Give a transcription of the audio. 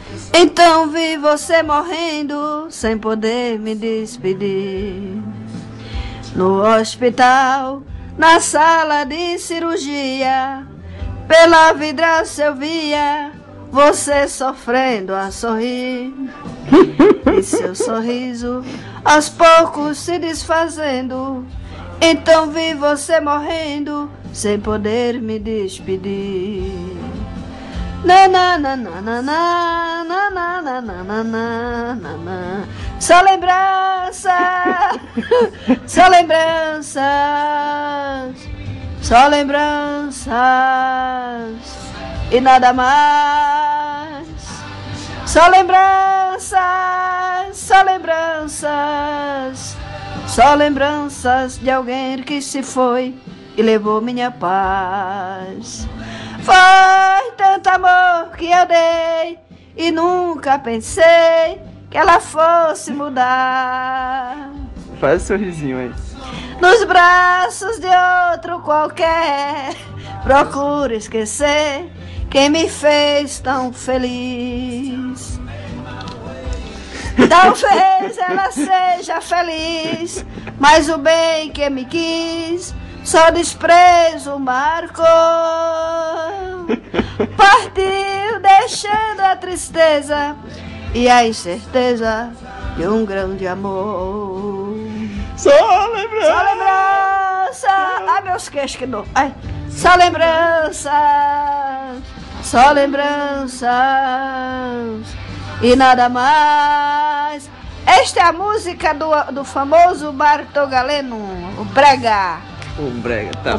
Então vi você morrendo sem poder me despedir. No hospital, na sala de cirurgia, pela vidraça eu via você sofrendo a sorrir. E seu sorriso aos poucos se desfazendo. Então vi você morrendo sem poder me despedir. Na na na na na na na na na na na na na. Só lembranças, só lembranças, só lembranças e nada mais. Só lembranças, só lembranças, só lembranças de alguém que se foi e levou minha paz. Foi tanto amor que eu dei e nunca pensei que ela fosse mudar. Faz um sorrisinho aí. Nos braços de outro qualquer, procuro esquecer quem me fez tão feliz. Talvez ela seja feliz, mas o bem que me quis só desprezo marcou. Partiu deixando a tristeza e a incerteza de um grande amor. Só lembrança. Só lembrança. Ai, meus queixos que dor. Ai. Só lembranças. Só lembranças e nada mais. Esta é a música do famoso Bartolgaleno, o Brega. Um brega, tá.